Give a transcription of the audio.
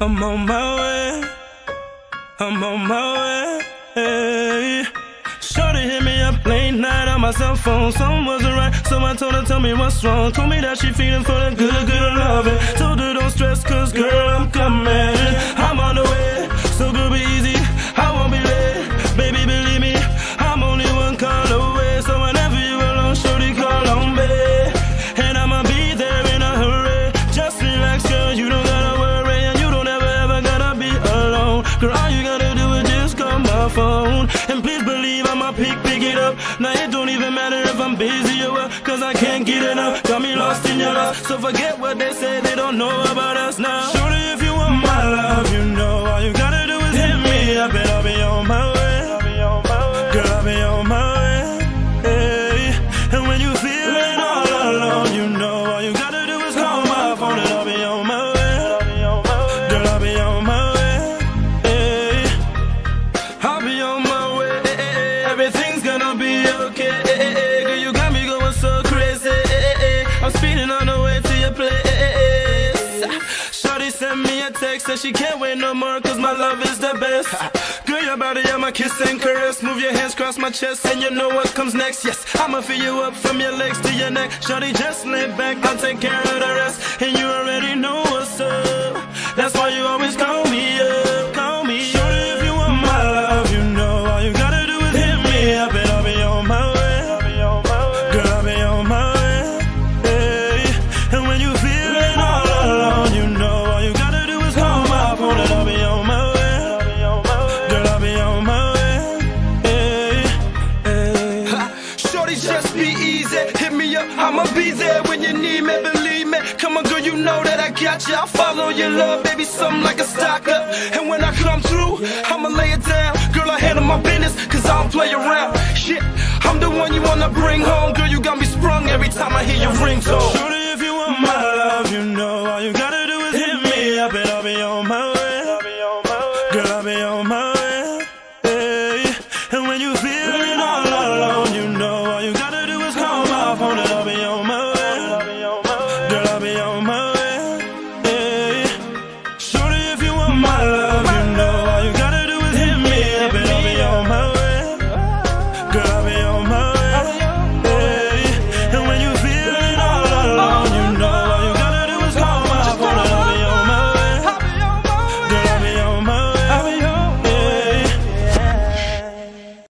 I'm on my way, I'm on my way, hey. Shorty hit me up late night on my cell phone. Something wasn't right, so I told her, tell me what's wrong. Told me that she feeling for the good, good loving. Told her don't stress, cause girl, I'm coming. I'm on the way, so good be easy, I won't be late. Baby, believe me, I'm only one call away. So whenever you alone, shorty, call on me. And I'ma be there in a hurry. Just relax, girl, you don't gotta worry. And you don't ever gotta be alone. Girl, all you gotta do is just call my phone. And please believe I'ma pick it up. Now it don't even matter if I'm busy or what, cause I can't get enough. Got me lost in your love, so forget what they say, they don't know about us now. Shorty, if you want my love, you know all you gotta do is hit me up and I'll be on my way. Girl, I'll be on my way, hey. And when you feeling all alone, you know all you gotta do is call my phone and I'll be on my way. Girl, I'll be on my way, hey. I'll be on my way, everything's gonna be okay. Girl, you got me going so crazy. I'm speeding on the way to your place. Shorty sent me a text and she can't wait no more, cause my love is the best. Girl, your body, I'm a kiss and caress. Move your hands across my chest and you know what comes next. Yes, I'ma fill you up from your legs to your neck. Shorty, just lay back, I'll take care of the rest. And you already know what's up, that's why you always call me up, call me up. Shorty, if you want my love, you know all you gotta do is hit me up and I'll be on my way. Girl, I'll be on my way, hey. And when you feeling all alone, you know all you gotta do is call my phone and I'll be on my way. Girl, I'll be on my way, hey, hey. Shorty, just be easy, hit me up, I'ma be there when you need me, believe me. Come on, girl, you know that I got you. I'll follow your love, baby, something like a stalker. And when I come through, I'ma lay it down. Girl, I handle my business, cause I don't play around. Shit, I'm the one you wanna bring home. Girl, you got me